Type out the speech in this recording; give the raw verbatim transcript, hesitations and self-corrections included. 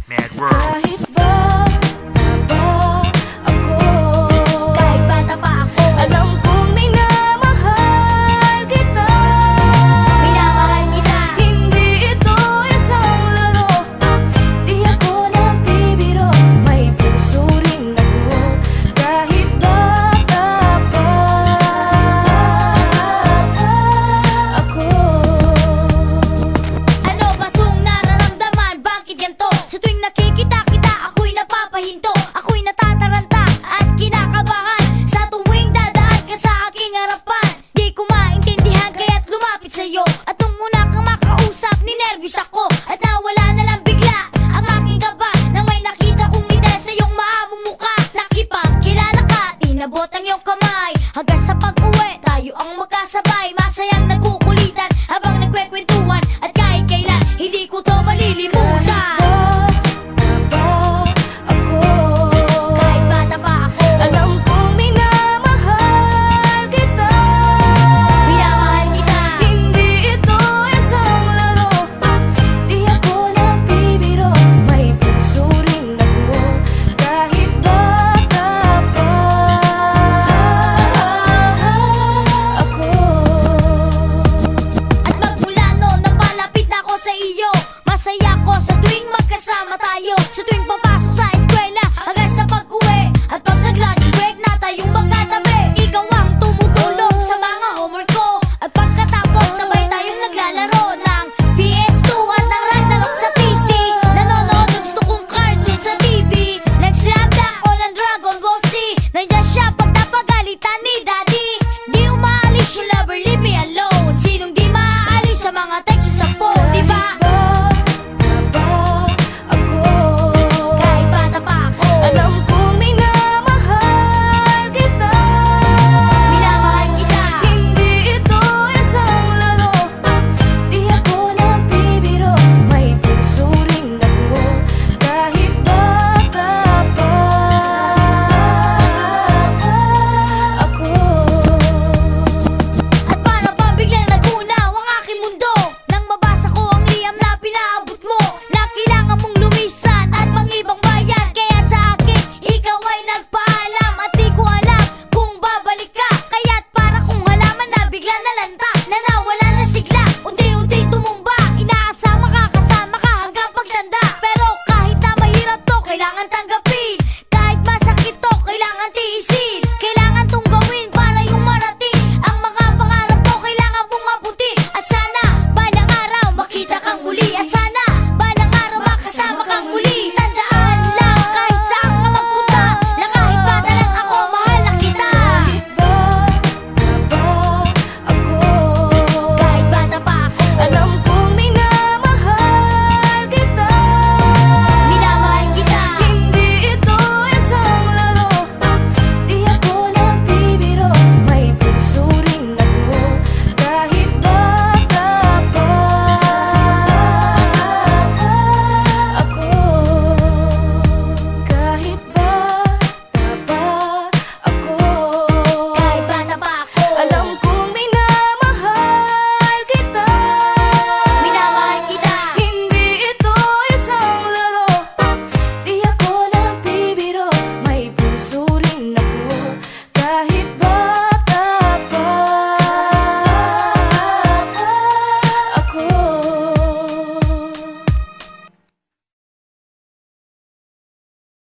Network. Kahit bata pa ako, kahit bata pa ako, alam kong minamahal kita. Minamahal kita. Hindi ito isang laro, di ako nagbibiro. May puso rin ako, kahit bata pa ako. Ano ba itong nararamdaman? Bakit ganito? Sa tuwing nakikita kita, ako'y napapahinto. Ako'y natataranta at kinakabahan. Sa tuwing dadaan ka sa aking harapan, di ko maintindihan kaya't lumapit sa'yo. At nung una kang makausap, ninervyos ako at nawala na lang bigla ang aking kaba. Nang may nakita kong ngiti sa iyong maamong mukha, nakipagkilala ka, tinabot ang iyong kamay. Hanggang sa pag-uwi, tayo ang magkasabay. Masayang nagkukulitan habang nagkwekwentuhan, at kahit kailan, hindi ko to malilimutan. Kahit bata pa ako, alam kong minamahal kita. Minamahal kita. Hindi ito isang laro, di ako nagbibiro. May puso rin ako, kahit bata pa ako. At magmula noon, napalapit na ako sa iyo. Masaya ko sa tuwing magkasama tayo. Sa tuwing papasok